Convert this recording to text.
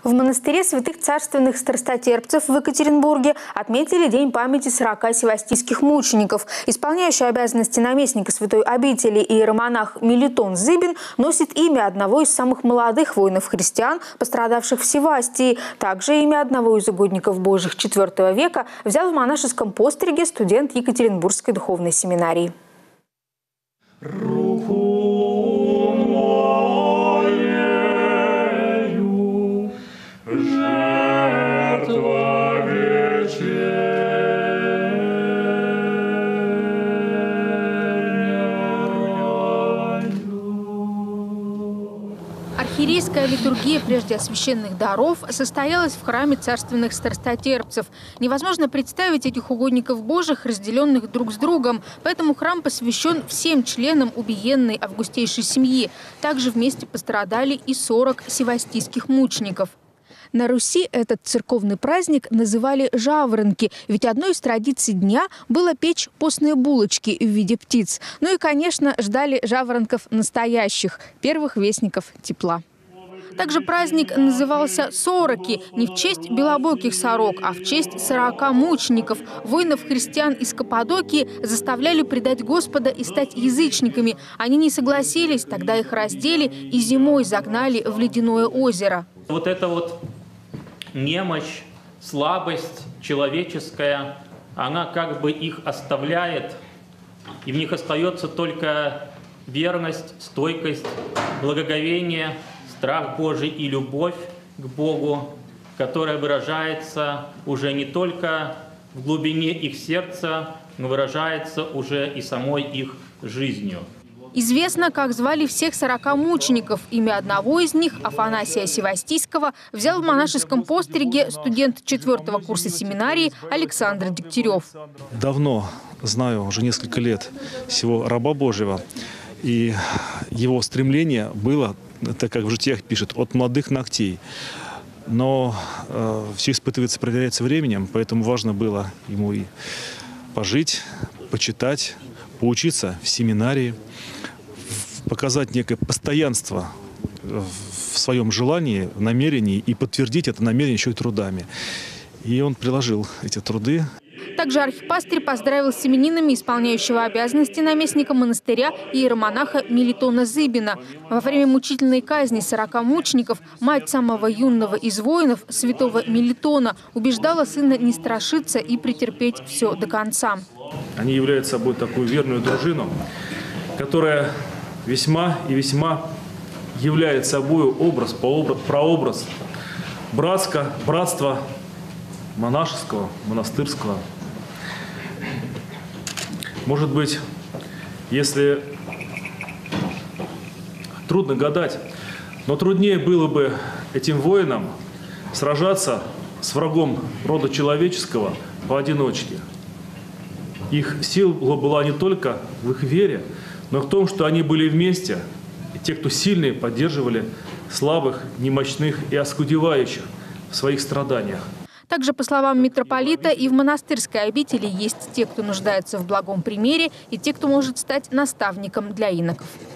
В монастыре святых царственных страстотерпцев в Екатеринбурге отметили День памяти 40 севастийских мучеников. Исполняющий обязанности наместника святой обители иеромонах Мелитон Зыбин носит имя одного из самых молодых воинов-христиан, пострадавших в Севастии. Также имя одного из угодников Божьих IV века взял в монашеском постриге студент Екатеринбургской духовной семинарии. Архиерейская литургия прежде священных даров состоялась в храме царственных страстотерпцев. Невозможно представить этих угодников Божьих, разделенных друг с другом, поэтому храм посвящен всем членам убиенной августейшей семьи. Также вместе пострадали и 40 севастийских мучеников. На Руси этот церковный праздник называли «жаворонки», ведь одной из традиций дня было печь постные булочки в виде птиц. Ну и, конечно, ждали жаворонков настоящих, первых вестников тепла. Также праздник назывался «сороки» не в честь белобоких сорок, а в честь 40 мучеников. Воинов-христиан из Каппадокии заставляли предать Господа и стать язычниками. Они не согласились, тогда их раздели и зимой загнали в ледяное озеро. Вот это вот немощь, слабость человеческая, она как бы их оставляет, и в них остается только верность, стойкость, благоговение, страх Божий и любовь к Богу, которая выражается уже не только в глубине их сердца, но выражается уже и самой их жизнью. Известно, как звали всех 40 мучеников. Имя одного из них, Афанасия Севастийского, взял в монашеском постриге студент 4-го курса семинарии Александр Дегтярев. Давно знаю, уже несколько лет, сего раба Божьего. И его стремление было, так как в житиях пишет, от молодых ногтей. Но все испытывается, проверяется временем, поэтому важно было ему и пожить, почитать, поучиться в семинарии, показать некое постоянство в своем желании, намерении и подтвердить это намерение еще и трудами. И он приложил эти труды. Также архипастырь поздравил с именинами исполняющего обязанности наместника монастыря иеромонаха Мелитона Зыбина. Во время мучительной казни 40 мучеников мать самого юного из воинов, святого Мелитона, убеждала сына не страшиться и претерпеть все до конца. Они являются собой такую верную дружину, которая весьма и весьма является собой прообраз братства монашеского, монастырского. Может быть, если трудно гадать, но труднее было бы этим воинам сражаться с врагом рода человеческого поодиночке. Их сила была не только в их вере, но в том, что они были вместе, и те, кто сильные, поддерживали слабых, немощных и оскудевающих в своих страданиях. Также, по словам митрополита, и в монастырской обители есть те, кто нуждается в благом примере, и те, кто может стать наставником для иноков.